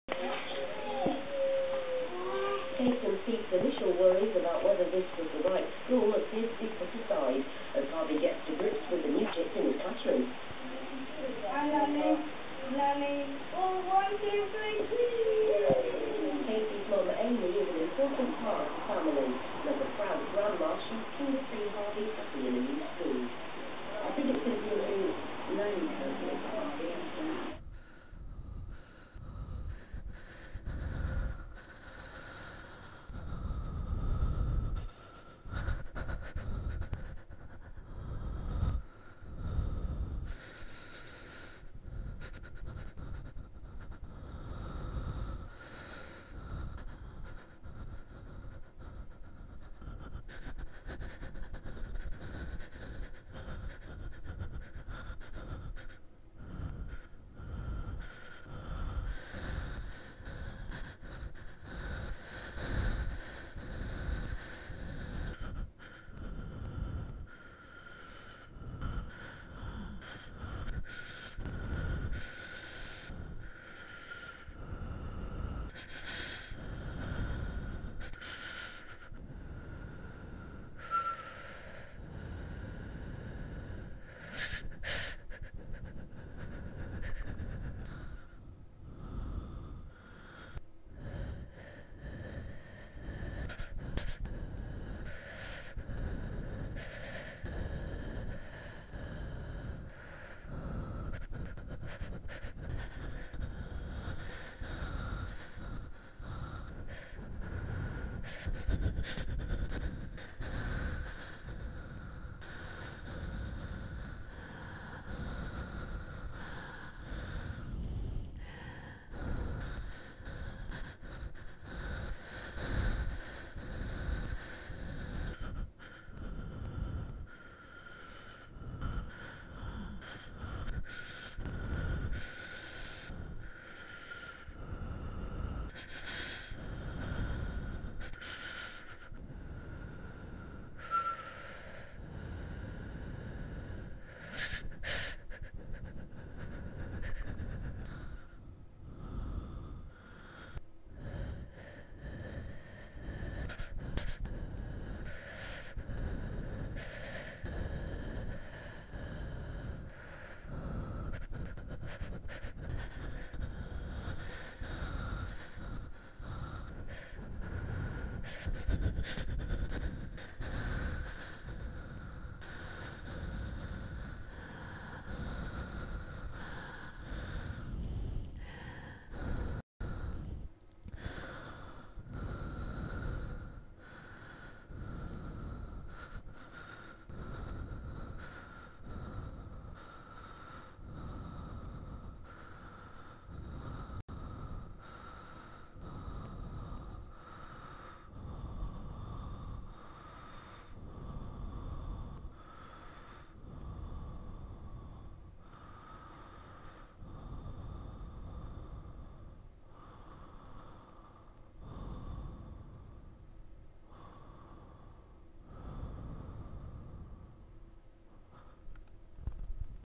Jason Pete's initial worries about whether this was the right school appear to be put aside as Harvey gets to grips with the new chicks in his classroom. Casey's mum Amy is an important part of the family, and as a proud grandma, she's keen to see Harvey happy in a new school. I think it's going to be a new learning curve for Harvey.